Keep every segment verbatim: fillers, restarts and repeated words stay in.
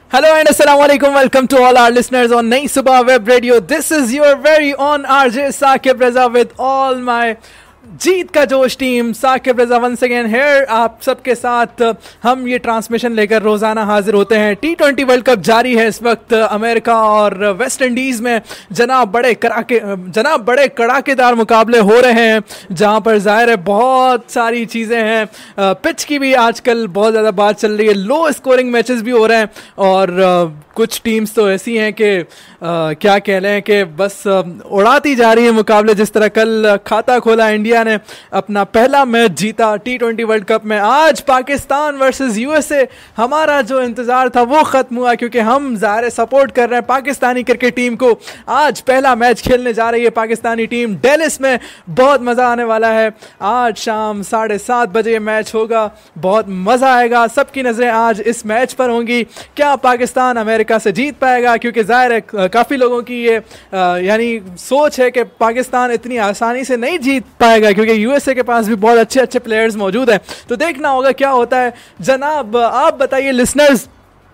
Hello and assalamu alaikum. Welcome to all our listeners on Nayi Subah Web Radio. This is your very own R J Saqib Raza with all my जीत का जोश team. Saqib Raza once again here. आप सबके साथ हम ये transmission लेकर रोज़ाना हाजिर होते हैं. टी ट्वेंटी वर्ल्ड कप जारी है इस वक्त. अमेरिका और वेस्ट इंडीज़ में जनाब बड़े कड़ाके जनाब बड़े कड़ाकेदार मुकाबले हो रहे हैं, जहां पर ज़ाहिर है बहुत सारी चीज़ें हैं. पिच की भी आजकल बहुत ज़्यादा बात चल रही है. लो स्कोरिंग मैचेस भी हो रहे हैं और कुछ टीम्स तो ऐसी हैं कि क्या कह रहे हैं कि बस उड़ाती जा रही है मुकाबले. जिस तरह कल खाता खोला इंडिया ने अपना पहला मैच जीता टी ट्वेंटी वर्ल्ड कप में. आज पाकिस्तान वर्सेस यूएसए. हमारा जो इंतज़ार था वो ख़त्म हुआ क्योंकि हम ज़ाहिर सपोर्ट कर रहे हैं पाकिस्तानी क्रिकेट टीम को. आज पहला मैच खेलने जा रही है पाकिस्तानी टीम डेलिस में. बहुत मज़ा आने वाला है. आज शाम साढ़े सात बजे मैच होगा. बहुत मज़ा आएगा. सबकी नज़रें आज इस मैच पर होंगी. क्या पाकिस्तान अमेरिका से जीत पाएगा? क्योंकि ज़ाहिर है काफ़ी लोगों की ये यानी सोच है कि पाकिस्तान इतनी आसानी से नहीं जीत पाएगा क्योंकि यूएसए के पास भी बहुत अच्छे अच्छे प्लेयर्स मौजूद हैं. तो देखना होगा क्या होता है. जनाब आप बताइए लिसनर्स,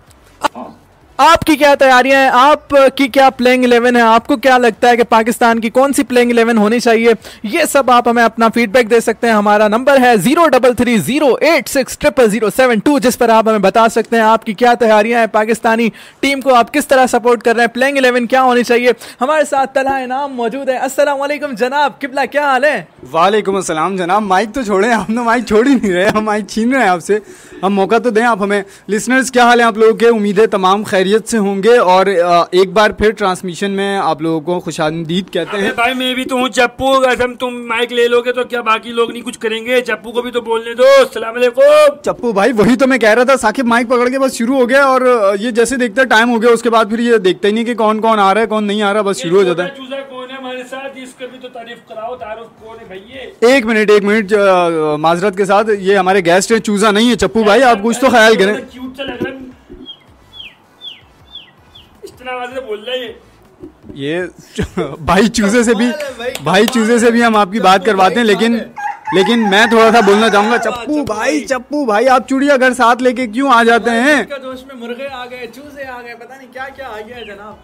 आपकी क्या तैयारियां हैं, आपकी क्या प्लेइंग इलेवन है, आपको क्या लगता है कि पाकिस्तान की कौन सी प्लेइंग इलेवन होनी चाहिए? ये सब आप हमें अपना फीडबैक दे सकते हैं. हमारा नंबर है zero double three zero eight six triple zero seven two, जिस पर आप हमें बता सकते हैं आपकी क्या तैयारियां हैं. पाकिस्तानी टीम को आप किस तरह सपोर्ट कर रहे हैं, प्लेइंग इलेवन क्या होनी चाहिए? हमारे साथ तलहा इनाम मौजूद है. अस्सलाम वालेकुम जनाब, किबला क्या हाल है? वालेकुम अस्सलाम जनाब. माइक तो छोड़ें, हम तो माइक छोड़ ही नहीं रहे, हम माइक छीन रहे हैं आपसे. हम मौका तो दें आप हमें. लिसनर्स क्या हाल है आप लोगों के? उम्मीदें तमाम खैरियत से होंगे और एक बार फिर ट्रांसमिशन में आप लोगों को खुशामदीद कहते हैं. भाई मैं भी तो हूँ चप्पू. अगर तुम माइक ले लोगे तो क्या बाकी लोग नहीं कुछ करेंगे? चप्पू को भी तो बोलने दो. अस्सलाम वालेकुम चप्पू भाई. वही तो मैं कह रहा था. साकिब माइक पकड़ के बस शुरू हो गया और ये जैसे देखते टाइम हो गया उसके बाद फिर ये देखते ही नहीं कि कौन कौन आ रहा है कौन नहीं आ रहा, बस शुरू हो जाता है. कौन है हमारे साथ? इसका भी तो तारीफ कराओ. तारुफ कौन है भैया? एक मिनट एक मिनट माजरत के साथ, ये हमारे गेस्ट है, चूजा नहीं है. चप्पू भाई आप कुछ तो ख्याल करें. क्यूट सा लग रहा है. इतना आवाज से बोल रहा है ये ये भाई चूजे से भी भाई चूजे से भी हम आपकी बात करवाते हैं, लेकिन लेकिन मैं थोड़ा सा बोलना चाहूंगा. चप्पू भाई चप्पू भाई आप चिड़ियाघर साथ लेके क्यों आ जाते हैं? जोश में मुर्गे आ गए, चूजे आ गए, पता नहीं क्या क्या आ गया है जनाब.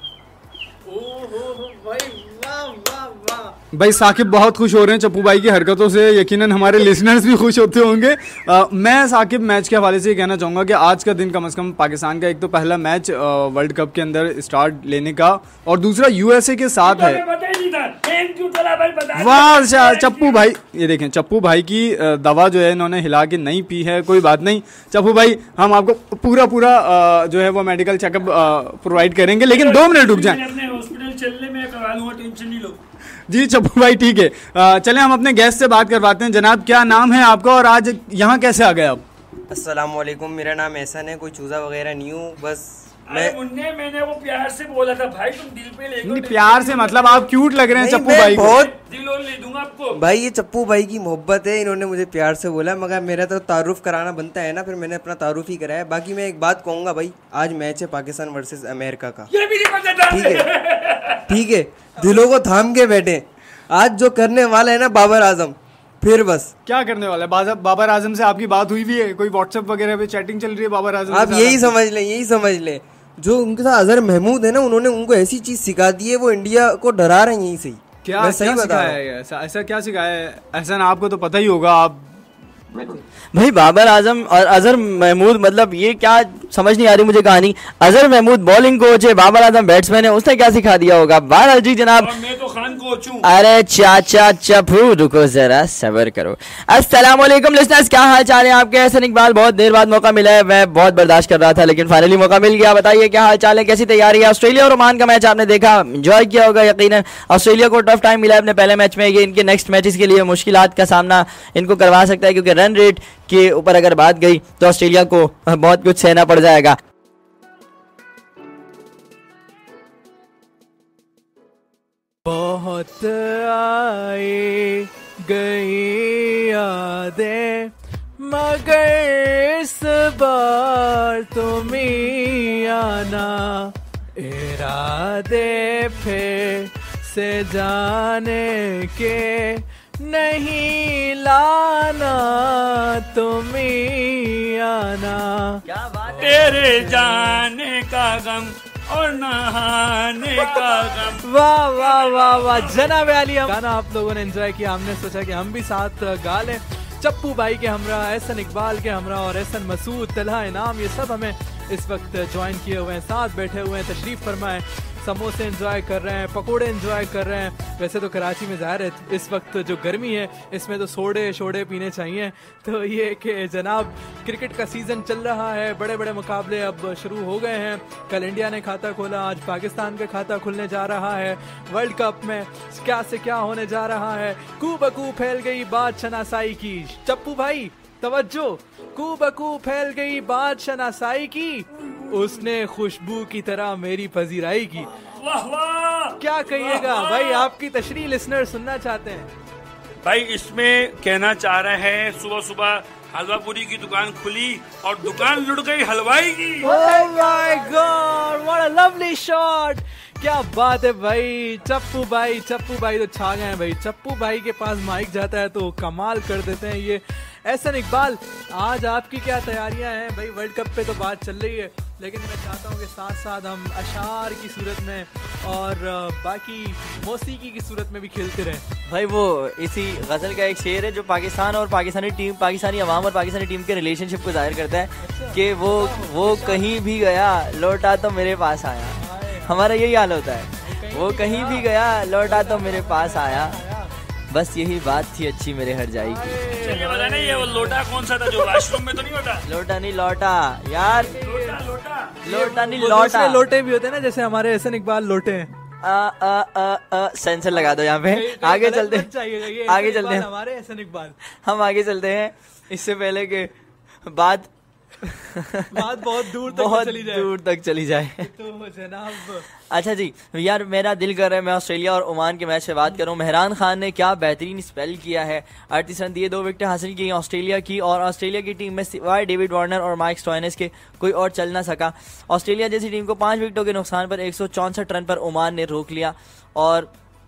भाई वाह वाह वाह. भाई साकिब बहुत खुश हो रहे हैं चप्पू भाई की हरकतों से. यकीनन हमारे लिसनर्स भी खुश होते होंगे. आ, मैं साकिब मैच के हवाले से ये कहना चाहूँगा कि आज का दिन कम से कम पाकिस्तान का एक तो पहला मैच वर्ल्ड कप के अंदर स्टार्ट लेने का और दूसरा यूएसए के साथ है. वाह चप्पू भाई, ये देखें चप्पू भाई की दवा जो है इन्होंने हिला के नहीं पी है. कोई बात नहीं चप्पू भाई, हम आपको पूरा पूरा जो है वो मेडिकल चेकअप प्रोवाइड करेंगे, लेकिन दो मिनट रुक जाएं. हॉस्पिटल चलने में करवा लूंगा, टेंशन नहीं लो. जी चप्पू भाई ठीक है. चलें हम अपने गेस्ट से बात करवाते हैं. जनाब क्या नाम है आपका और आज यहाँ कैसे आ गए आप? अस्सलाम वालेकुम, मेरा नाम एहसन है. कोई चूजा वगैरह नहीं हूँ. बस मैं मुन्ने मैंने वो प्यार से बोला था भाई तुम दिल पे ले लो. प्यार से मतलब आप क्यूट लग रहे हैं चप्पू भाई. बहुत दिल और ले दूंगा आपको. भाई ये चप्पू भाई की मोहब्बत है, इन्होंने मुझे प्यार से बोला, मगर मेरा तो तारुफ कराना बनता है ना, फिर मैंने अपना तारुफ ही कराया. बाकी मैं एक बात कहूँगा भाई, आज मैच है पाकिस्तान वर्सेस अमेरिका का. ये भी नहीं पता. ठीक है ठीक है, दिलों को थाम के बैठे. आज जो करने वाला है ना बाबर आजम, फिर बस क्या करने वाला है? बाबर आजम से आपकी बात हुई भी है? कोई व्हाट्सएप वगैरह पे चैटिंग चल रही है बाबर आजम? आप यही समझ लें यही समझ लें जो उनके साथ अजहर महमूद है ना, उन्होंने उनको ऐसी चीज सिखा दी है, वो इंडिया को डरा रहे हैं यहीं से ही. क्या मैं सही क्या बता रहा हूं. ऐसा ऐसा क्या सिखाया है? ऐसा ना आपको तो पता ही होगा. आप भाई बाबर आजम और अजहर महमूद, मतलब ये क्या समझ नहीं आ रही मुझे कहानी. अजहर महमूद बॉलिंग कोच है, बाबर आजम बैट्समैन है, उसने क्या सिखा दिया होगा? बहरहाल जी जनाब, मैं तो खान कोच हूं. अरे चाचा चप्पू रुको जरा सब्र करो. अस्सलाम वालेकुम लिसनर्स, क्या हाल चाल है आपके? एहसन इकबाल, बहुत देर बाद मौका मिला है. मैं बहुत बर्दाश्त कर रहा था लेकिन फाइनली मौका मिल गया. बताइए क्या हाल चाल है, कैसी तैयारी है? ऑस्ट्रेलिया और ओमान का मैच आपने देखा, एंजॉय किया होगा यकीनन. ऑस्ट्रेलिया को टफ टाइम मिला है अपने पहले मैच में. ये इनके नेक्स्ट मैचेस के लिए मुश्किलात का सामना इनको करवा सकता है क्योंकि रन रेट के ऊपर अगर बात गई तो ऑस्ट्रेलिया को बहुत कुछ सहना पड़ जाएगा. बहुत आए गई यादें मगर इस बार तुम ही आना. इरादे फिर से जाने के नहीं लाना, तुम ही आना. क्या बात है? तेरे ले जाने का गम और नहाने का गम। वाह वाह वाह वाह जनाब अली, गाना आप लोगों ने एंजॉय किया, हमने सोचा कि हम भी साथ गा लें। चप्पू भाई के हमरा, एहसन इकबाल के हमरा और एहसन मसूद, तलहा इनाम, ये सब हमें इस वक्त ज्वाइन किए हुए हैं, साथ बैठे हुए हैं, तशरीफ फरमाएं, समोसे एंजॉय कर रहे हैं, पकोड़े एंजॉय कर रहे हैं। वैसे तो कराची में ज़ाहिर है इस वक्त जो गर्मी है इसमें तो सोडे शोडे पीने चाहिए। तो ये कि जनाब क्रिकेट का सीज़न चल रहा है, बड़े बड़े मुकाबले अब शुरू हो गए हैं। कल इंडिया ने खाता खोला, आज पाकिस्तान का खाता खुलने जा रहा है। वर्ल्ड कप में क्या से क्या होने जा रहा है। कू बकू फैल गई बात शनासाई की। चप्पू भाई तवज्जो, कू बकू फैल गई बात शनासाई की, उसने खुशबू की तरह मेरी पजीराई की। वाह वाह, क्या कहिएगा भाई, आपकी तशरीह लिसनर सुनना चाहते हैं। भाई इसमें कहना चाह रहे हैं सुबह सुबह हलवा पूरी की दुकान खुली और दुकान लुट गई हलवाई की। Oh my god, what a lovely shot. क्या बात है भाई, चप्पू भाई चप्पू भाई तो छा गए हैं भाई। चप्पू भाई के पास माइक जाता है तो कमाल कर देते हैं ये। एहसन इकबाल, आज आपकी क्या तैयारियां हैं भाई? वर्ल्ड कप पे तो बात चल रही है, लेकिन मैं चाहता हूँ कि साथ साथ हम अशार की सूरत में और बाकी मौसीकी की सूरत में भी खेलते रहें। भाई वो इसी गज़ल का एक शेर है जो पाकिस्तान और पाकिस्तानी टीम, पाकिस्तानी अवाम और पाकिस्तानी टीम के रिलेशनशिप को जाहिर करता है कि वो वो कहीं भी गया लौटा तो मेरे पास आया। हमारा यही हाल होता है, वो कहीं भी गया लौटा तो मेरे पास आया, बस यही बात थी अच्छी मेरे हर जाई की। ये वाला नहीं, ये वो लोटा कौन सा था जो वॉशरूम में तो नहीं होता? लोटा नहीं लौटा यार, लोटा लोटा लोटा नहीं वो लौटा। दूसरे लोटे भी होते हैं ना, जैसे हमारे एहसन इकबाल लोटे हैं। आ, आ, आ, आ, सेंसर लगा दो यहाँ पे। आगे चलते हैं, आगे चलते हैं, हमारे एहसन इकबाल। हम आगे चलते हैं। इससे पहले कि बात बात बहुत दूर तक बहुत चली जाए दूर तक चली जाए तो जनाब। अच्छा जी यार, मेरा दिल कर रहा है मैं ऑस्ट्रेलिया और ओमान के मैच से बात करूं। मेहरान खान ने क्या बेहतरीन स्पेल किया है, अड़तीस रन दिए, दो विकेट हासिल की ऑस्ट्रेलिया की, और ऑस्ट्रेलिया की टीम में सिवाय डेविड वार्नर और माइक स्टोइनिस के कोई और चल ना सका। ऑस्ट्रेलिया जैसी टीम को पांच विकेटों के नुकसान पर एक सौ चौंसठ रन पर ओमान ने रोक लिया। और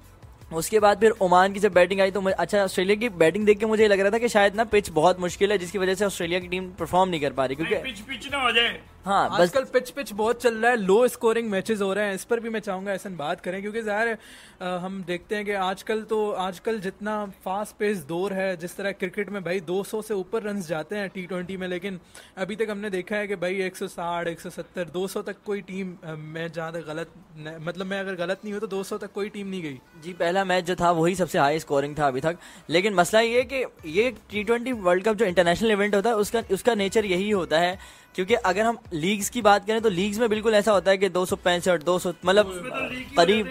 उसके बाद फिर ओमान की जब बैटिंग आई तो मुझे अच्छा, ऑस्ट्रेलिया की बैटिंग देख के मुझे लग रहा था कि शायद ना पिच बहुत मुश्किल है, जिसकी वजह से ऑस्ट्रेलिया की टीम परफॉर्म नहीं कर पा रही, क्योंकि पिच पिच ना हो जाए। हाँ बस आजकल पिच पिच बहुत चल रहा है, लो स्कोरिंग मैचेस हो रहे हैं, इस पर भी मैं चाहूंगा ऐसा बात करें, क्योंकि ज़ाहिर है आ, हम देखते हैं कि आजकल तो आजकल जितना फास्ट पेस दौर है, जिस तरह क्रिकेट में भाई दो सौ से ऊपर रन्स जाते हैं टी ट्वेंटी में, लेकिन अभी तक हमने देखा है कि भाई एक सौ साठ, एक सौ सत्तर, दो सौ तक कोई टीम, मैं जहाँ तक गलत मतलब मैं अगर गलत नहीं हूँ तो दो सौ तक कोई टीम नहीं गई। जी पहला मैच जो था वही सबसे हाई स्कोरिंग था अभी तक। लेकिन मसला ये कि ये टी ट्वेंटी वर्ल्ड कप जो इंटरनेशनल इवेंट होता है उसका उसका नेचर यही होता है, क्योंकि अगर हम लीग्स की बात करें तो लीग्स में बिल्कुल ऐसा होता है कि दो सौ पैंसठ दो सौ मतलब करीब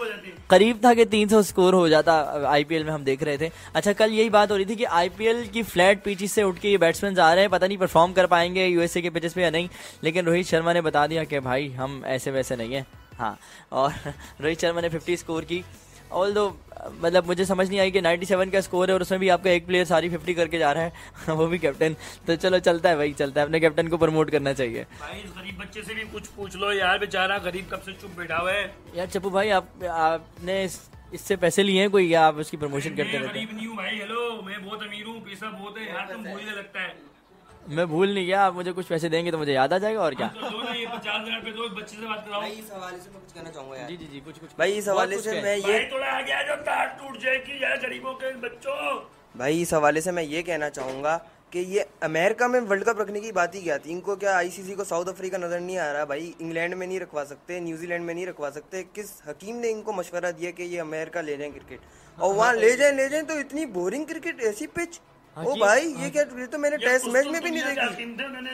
करीब था कि तीन सौ स्कोर हो जाता आईपीएल में, हम देख रहे थे। अच्छा कल यही बात हो रही थी कि आईपीएल की फ्लैट पिचेस से उठ के ये बैट्समैन आ रहे हैं, पता नहीं परफॉर्म कर पाएंगे यूएसए के पिचेस पे या नहीं, लेकिन रोहित शर्मा ने बता दिया कि भाई हम ऐसे वैसे नहीं हैं। हाँ, और रोहित शर्मा ने फिफ्टी स्कोर की, ऑल दो मतलब मुझे समझ नहीं आई कि सत्तानवे का स्कोर है और उसमें भी आपका एक प्लेयर सारी फिफ्टी करके जा रहा है वो भी कैप्टन। तो चलो चलता है भाई, चलता है, अपने कैप्टन को प्रमोट करना चाहिए। भाई इस गरीब बच्चे से भी कुछ पूछ लो यार, बेचारा गरीब कब से चुप बैठा हुआ है। यार चप्पू भाई आप आपने इस, इससे पैसे लिए हैं कोई, या आप उसकी प्रमोशन करते रहते हैं? गरीब नहीं हूँ भाई, हेलो मैं बहुत अमीर हूँ, पैसा बहुत है यार, तुम भूलने लगता है। मैं भूल नहीं गया, आप मुझे कुछ पैसे देंगे तो मुझे याद आ जाएगा, और क्या। तो दो ना ये पचास हजार पे दो, बच्चे से बात कराओ। भाई इस हवाले से मैं कुछ कहना चाहूंगा यार। जी जी जी कुछ कुछ भाई इस हवाले से मैं ये भाई थोड़ा आ गया जो तार टूट जाएगी यार गरीबों के बच्चों। भाई इस हवाले से मैं ये कहना चाहूंगा कि ये अमेरिका में वर्ल्ड कप रखने की बात ही क्या थी। इनको क्या आईसीसी को साउथ अफ्रीका नजर नहीं आ रहा? भाई इंग्लैंड में नहीं रखवा सकते, न्यूजीलैंड में नहीं रखवा सकते? किस हकीम ने इनको मशवरा दिया कि ये अमेरिका ले जाएं क्रिकेट, और वहाँ ले जाएं ले जाएं तो इतनी बोरिंग क्रिकेट, ऐसी पिच। ओ भाई ये क्या, ये तो मैंने टेस्ट मैच में भी नहीं देखी।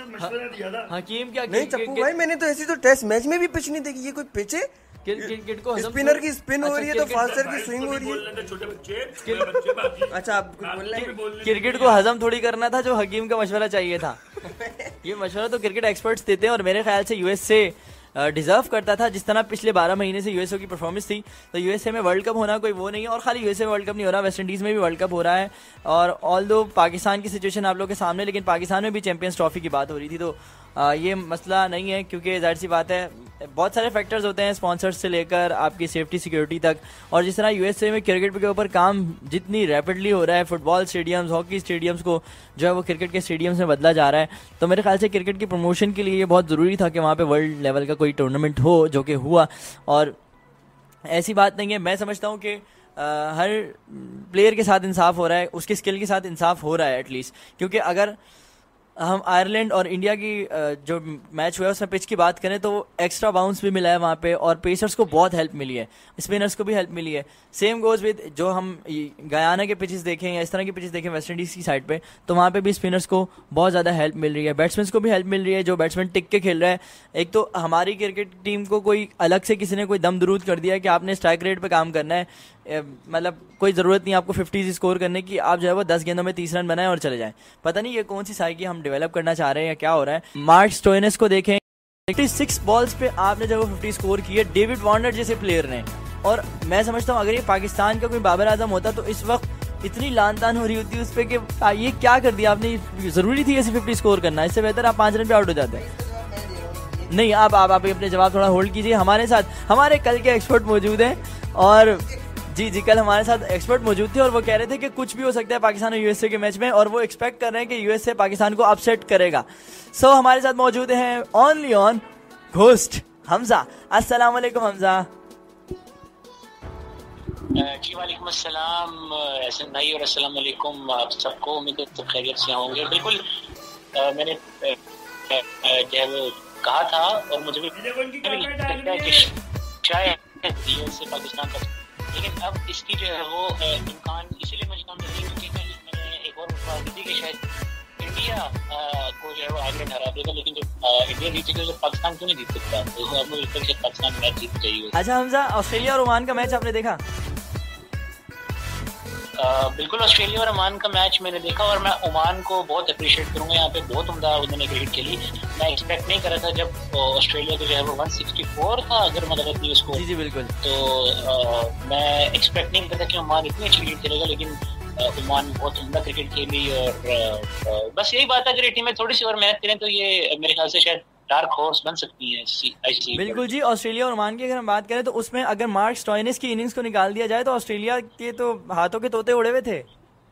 हकीम क्या नहीं चप्पू भाई, मैंने तो ऐसी तो टेस्ट मैच में भी पिच नहीं देखी। ये कोई पिच है? क्रिकेट को स्पिनर की स्पिन हो रही है तो फास्टर की स्विंग हो रही है। छोटे बच्चे अच्छा आप कुछ बोल रहे हैं? क्रिकेट को हजम थोड़ी करना था जो हकीम का मशवरा चाहिए था। ये मशवरा तो क्रिकेट एक्सपर्ट्स देते हैं, और मेरे ख्याल से यूएसए डिजर्व करता था, जिस तरह पिछले बारह महीने से यूएसए की परफॉर्मेंस थी। तो यूएसए में वर्ल्ड कप होना कोई वो नहीं है, और खाली यूएसए में वर्ल्ड कप नहीं हो रहा, वेस्ट इंडीज़ में भी वर्ल्ड कप हो रहा है। और ऑल दो पाकिस्तान की सिचुएशन आप लोग के सामने, लेकिन पाकिस्तान में भी चैंपियंस ट्रॉफी की बात हो रही थी, तो आ, ये मसला नहीं है, क्योंकि जाहिर सी बात है बहुत सारे फैक्टर्स होते हैं, स्पॉन्सर्स से लेकर आपकी सेफ्टी सिक्योरिटी तक। और जिस तरह यूएसए में क्रिकेट के ऊपर काम जितनी रैपिडली हो रहा है, फुटबॉल स्टेडियम्स, हॉकी स्टेडियम्स को जो है वो क्रिकेट के स्टेडियम्स में बदला जा रहा है, तो मेरे ख्याल से क्रिकेट की प्रमोशन के लिए ये बहुत ज़रूरी था कि वहाँ पे वर्ल्ड लेवल का कोई टूर्नामेंट हो, जो कि हुआ। और ऐसी बात नहीं है, मैं समझता हूँ कि हर प्लेयर के साथ इंसाफ हो रहा है, उसके स्किल के साथ इंसाफ हो रहा है एटलीस्ट। क्योंकि अगर हम आयरलैंड और इंडिया की जो मैच हुआ है उसमें पिच की बात करें तो एक्स्ट्रा बाउंस भी मिला है वहाँ पे, और पेसर्स को बहुत हेल्प मिली है, स्पिनर्स को भी हेल्प मिली है। सेम गोज विद जो हम गयाना के पिचेस देखें या इस तरह के पिचेस देखें वेस्ट इंडीज़ की साइड पे, तो वहाँ पे भी स्पिनर्स को बहुत ज़्यादा हेल्प मिल रही है, बैट्समैन को भी हेल्प मिल रही है जो बैट्समैन टिक के खेल रहा है। एक तो हमारी क्रिकेट टीम को कोई अलग से किसी ने कोई दम दरूद कर दिया है कि आपने स्ट्राइक रेट पे काम करना है, मतलब कोई ज़रूरत नहीं आपको फिफ्टीज स्कोर करने की, आप जो है वो दस गेंदों में तीस रन बनाएं और चले जाएं। पता नहीं ये कौन सी साइकी हम डेवलप करना चाह रहे हैं या क्या हो रहा है। मार्क स्टोइनिस को देखें, छियासी बॉल्स पे आपने जो वो फिफ्टी स्कोर किए डेविड वार्नर जैसे प्लेयर ने। और मैं समझता हूँ अगर ये पाकिस्तान का कोई बाबर आजम होता तो इस वक्त इतनी लान तान हो रही होती उस पर कि ये क्या कर दिया आपने, ज़रूरी थी ऐसे फिफ्टी स्कोर करना, इससे बेहतर आप पाँच रन पे आउट हो जाते हैं। नहीं, आप आप आप अपने जवाब थोड़ा होल्ड कीजिए। हमारे साथ हमारे कल के एक्सपर्ट मौजूद हैं, और जी जी कल हमारे साथ एक्सपर्ट मौजूद थे और वो कह रहे थे कि कुछ भी हो सकता है पाकिस्तान और यूएसए के मैच में, और वो एक्सपेक्ट कर रहे हैं कि यूएसए पाकिस्तान को अपसेट करेगा। सो so, हमारे साथ मौजूद हैं ओनली ऑन घोस्ट हमजा। अस्सलाम वालेकुम हमजा। जी वालेकुम अस्सलाम एहसन भाई, और अस्सलाम वालेकुम आप सबको। उम्मीद है सब खैरियत से होंगे। बिल्कुल आ, मैंने जो है वो कहा था और मुझे भी लगता है कि शायद यूएसए पाकिस्तान का, लेकिन अब इसकी जो है वो इम्कान इसीलिए मुझे कम नहीं, क्योंकि मैंने एक और बात की थी कि शायद इंडिया को जो है वो आयरलैंड हरा देगा, लेकिन जब इंडिया जीतेगा तो पाकिस्तान क्यों नहीं जीत सकता, तो अब मुझे लगता है कि पाकिस्तान मैच जीत जाएगी। अच्छा हमजा, ऑस्ट्रेलिया और ओमान का मैच आपने देखा? Uh, बिल्कुल, ऑस्ट्रेलिया और ओमान का मैच मैंने देखा, और मैं ओमान को बहुत अप्रिशिएट करूंगा, यहाँ पे बहुत उम्दा उन्होंने क्रिकेट खेली। मैं एक्सपेक्ट नहीं कर रहा था जब ऑस्ट्रेलिया को जो है वो एक सौ चौंसठ था अगर मैं गलत नहीं उसको, जी जी बिल्कुल, तो आ, मैं एक्सपेक्ट नहीं करता कि ओमान इतनी अच्छी क्रिकेट खेलेगा, लेकिन ओमान बहुत उम्दा क्रिकेट खेली। और आ, आ, बस यही बात है, अगर ये टीमें थोड़ी सी और मेहनत करें तो ये मेरे ख्याल से शायद डार्क हॉर्स बन सकती है आईसीसी। बिल्कुल जी, ऑस्ट्रेलिया और ओमान की अगर हम बात करें तो उसमें अगर मार्क स्टोइनिस की इनिंग्स को निकाल दिया जाए तो ऑस्ट्रेलिया के तो हाथों के तोते उड़े हुए थे,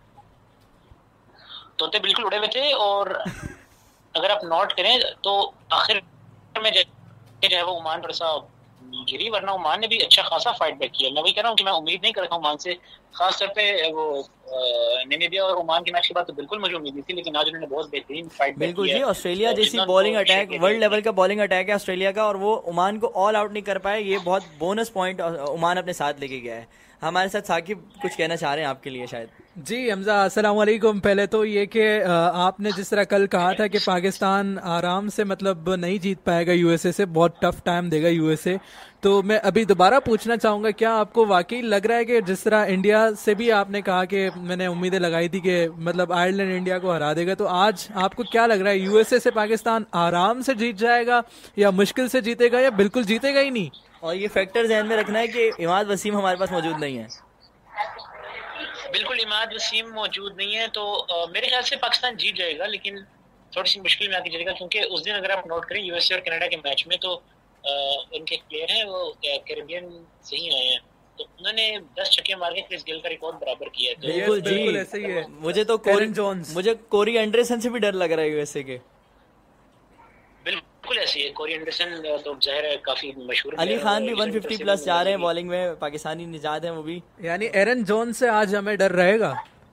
तोते बिल्कुल उड़े हुए थे। और अगर आप नोट करें तो आखिर में जो है वो ओमान थोड़ा सा गिरी, वरना ओमान ने भी अच्छा खासा फाइट बैक किया। मैं वही कह रहा हूँ कि मैं उम्मीद नहीं कर रहा हूँ ओमान से, खास तौर पे वो नामीबिया और ओमान के मैच के बाद तो बिल्कुल मुझे उम्मीद नहीं थी, लेकिन आज उन्होंने बहुत बेहतरीन फाइट बैक किया। बिल्कुल जी, ऑस्ट्रेलिया जैसी बॉलिंग अटैक, वर्ल्ड लेवल का बॉलिंग अटैक है ऑस्ट्रेलिया का, और वो ओमान को ऑल आउट नहीं कर पाए, ये बहुत बोनस पॉइंट ओमान अपने साथ लेके गया है। हमारे साथ साकिब कुछ कहना चाह रहे हैं आपके लिए शायद। जी हमजा, अस्सलाम वालेकुम। पहले तो ये कि आपने जिस तरह कल कहा था कि पाकिस्तान आराम से मतलब नहीं जीत पाएगा यूएसए से, बहुत टफ टाइम देगा यूएसए, तो मैं अभी दोबारा पूछना चाहूँगा, क्या आपको वाकई लग रहा है कि जिस तरह इंडिया से भी आपने कहा कि मैंने उम्मीदें लगाई थी कि मतलब आयरलैंड इंडिया को हरा देगा, तो आज आपको क्या लग रहा है, यूएसए से पाकिस्तान आराम से जीत जाएगा या मुश्किल से जीतेगा या बिल्कुल जीतेगा ही नहीं? और ये फैक्टर ध्यान में रखना है कि इमाद वसीम हमारे पास मौजूद नहीं है। बिल्कुल, इमाद वसीम मौजूद नहीं है, तो आ, मेरे ख्याल से पाकिस्तान जीत जाएगा, लेकिन थोड़ी सी मुश्किल में आके जीतेगा, क्योंकि उस दिन अगर आप नोट करें यूएसए और कनाडा के मैच में, तो आ, उनके प्लेयर हैं वो कैरेबियन से ही आए हैं, तो उन्होंने दस छक्के मार के क्रिस गेल का रिकॉर्ड बराबर किया है। बिल्कुल जी, ऐसे ही है। मुझे तो कोरी जोन्स मुझे कोरी एंडरसन से भी डर लग रहा है यूएसए के। बिल्कुल ऐसी है, कोरी एंडरसन तो जाहिर है काफी मशहूर, अली खान भी एक सौ पचास प्लस जा रहे हैं बॉलिंग में, पाकिस्तानी निजात है वो भी, यानी एरन जोन्स से आज हमें डर रहेगा।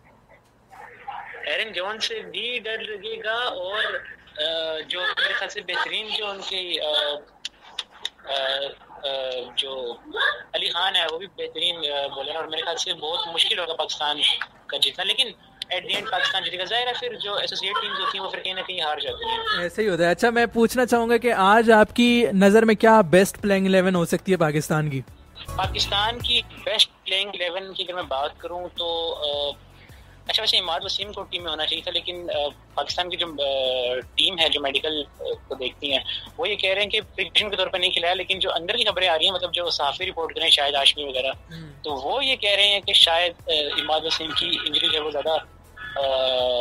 एरन जोन्स से भी डर लगेगा, और जो मेरे ख्याल से बेहतरीन जो उनकी जो अली खान है वो भी बेहतरीन बॉलर, और मेरे ख्याल से बहुत मुश्किल होगा पाकिस्तान का जीतना, लेकिन एट द एंड पाकिस्तान जीतेगा। जाहिर है फिर जो एसोसिएट टीम्स होती हैं वो फिर कहीं ना कहीं हार जाती हैं, ऐसे ही होता है। अच्छा, मैं पूछना चाहूंगा कि आज आपकी नजर में क्या बेस्ट प्लेइंग इलेवन हो सकती है पाकिस्तान की? पाकिस्तान की बेस्ट प्लेइंग इलेवन की अगर मैं बात करूं तो आ, अच्छा वैसे इमाद वसीम को टीम में होना चाहिए था, लेकिन आ, पाकिस्तान की जो आ, टीम है जो मेडिकल को देखती हैं वो ये कह रहे हैं कि प्रिकॉशन के तौर पर नहीं खिलाया, लेकिन जो अंदर की खबरें आ रही हैं, मतलब जो सहाफी रिपोर्ट करें शायद आशमी वगैरह, तो वो ये कह रहे हैं कि शायद इमाद वसीम की इंजरी जो है वो ज्यादा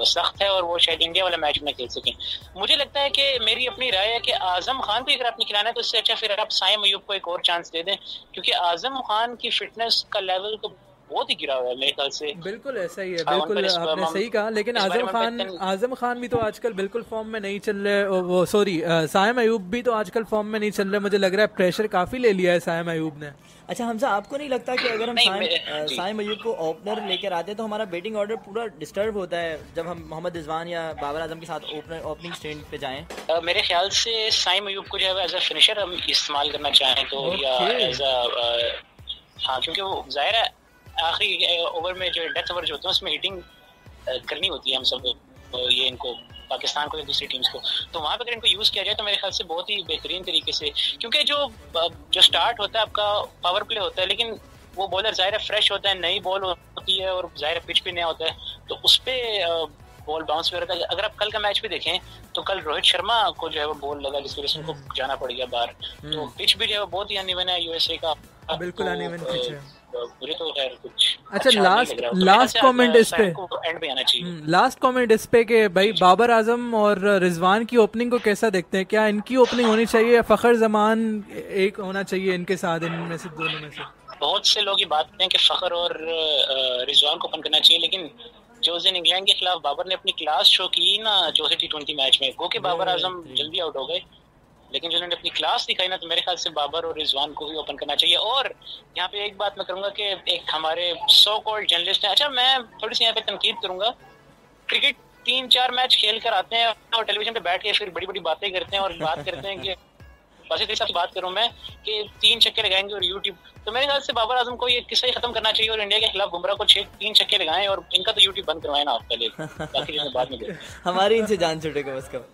सख्त है और वो शायद इंडिया वाला मैच में खेल सकें। मुझे लगता है कि मेरी अपनी राय है कि आजम खान को अगर आपने खिलाना है तो उससे अच्छा फिर आप साइम अयूब को एक और चांस दे दें, क्योंकि आजम खान की फिटनेस का लेवल तो बहुत ही गिरा हुआ है मेरे ख्याल से। बिल्कुल ऐसा ही है, बिल्कुल आपने सही कहा। लेकिन आजम खान आजम खान भी तो आजकल बिल्कुल फॉर्म में नहीं चल रहे, वो सॉरी साइम अयूब भी तो आजकल फॉर्म में नहीं चल रहे। मुझे लग रहा है प्रेशर काफी ले लिया है साइम अयूब ने। अच्छा हमजा, आपको नहीं लगता कि अगर हम साइम साइम अयूब को ओपनर लेकर आते हैं तो हमारा बैटिंग ऑर्डर पूरा डिस्टर्ब होता है जब हम मोहम्मद रिजवान या बाबर आजम के साथ ओपनर ओपनिंग स्टैंड पे जाएं? uh, मेरे ख्याल से साइम अयूब को जो है एज अ फिनिशर हम इस्तेमाल करना चाहें तो okay. या एज अ हाँ, क्योंकि वो जाहिर है आखिरी ओवर में जो डेथ ओवर जो होते हैं उसमें हिटिंग करनी होती है हम सब ये इनको पाकिस्तान को या दूसरी टीम्स को, तो वहाँ पे अगर इनको यूज़ किया जाए तो मेरे ख्याल से बहुत ही बेहतरीन तरीके से, क्योंकि जो जो स्टार्ट होता है आपका पावर प्ले होता है, लेकिन वो बॉलर ज़ाहिर है फ्रेश होता है, नई बॉल होती है और ज़ाहिर पिच भी नया होता है, तो उस पर बॉल बाउंस भी रहता है। अगर आप कल का मैच भी देखें तो कल रोहित शर्मा को जो है वो बॉल लगा जिसकी वजह से उनको जाना पड़ गया बाहर, तो पिच भी जो है वो बहुत ही अनइवन है यूएसए का, बिल्कुल अनइवन पिच है। मुझे तो खैर कुछ अच्छा, लास्ट लास्ट कमेंट इस पे एंड पे आना चाहिए। लास्ट कमेंट इस पे कि भाई बाबर आजम और रिजवान की ओपनिंग को कैसा देखते हैं? क्या इनकी ओपनिंग होनी चाहिए या फखर जमान एक होना चाहिए इनके साथ, इनमें से दोनों में से? बहुत से लोग ये बात करते हैं कि फखर और रिजवान को ओपन करना चाहिए, लेकिन जो उस दिन इंग्लैंड के खिलाफ बाबर ने अपनी क्लास शो की ना चौथे टी ट्वेंटी मैच में, वो कि बाबर आजम जल्दी आउट हो गए, लेकिन जो उन्होंने अपनी क्लास दिखाई ना तो मेरे ख्याल से बाबर और रिजवान को भी ओपन करना चाहिए। और यहाँ पे एक बात मैं करूंगा कि एक हमारे सो कॉल्ड जर्नलिस्ट हैं, अच्छा मैं थोड़ी सी यहाँ पे तनकीद करूंगा, क्रिकेट तीन चार मैच खेल कर आते हैं और टेलीविजन पे बैठ के फिर बड़ी बड़ी बातें करते हैं और बात करते हैं कि बासित साहब की बात करूं मैं कि तीन छक्के लगाएंगे और यूट्यूब, तो मेरे ख्याल से बाबर आजम को ये किस्सा ही खत्म करना चाहिए और इंडिया के खिलाफ बुमराह को छह तीन छक्के लगाएं और इनका तो यूट्यूब बंद करवाएं ना आप पहले, बाकी चीजें बाद में हमारी इनसे जान छूटेगा बस कब।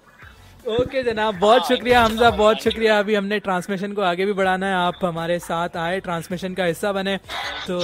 ओके जनाब, बहुत शुक्रिया हमजा, बहुत शुक्रिया। अभी हमने ट्रांसमिशन को आगे भी बढ़ाना है, आप हमारे साथ आए, ट्रांसमिशन का हिस्सा बने, तो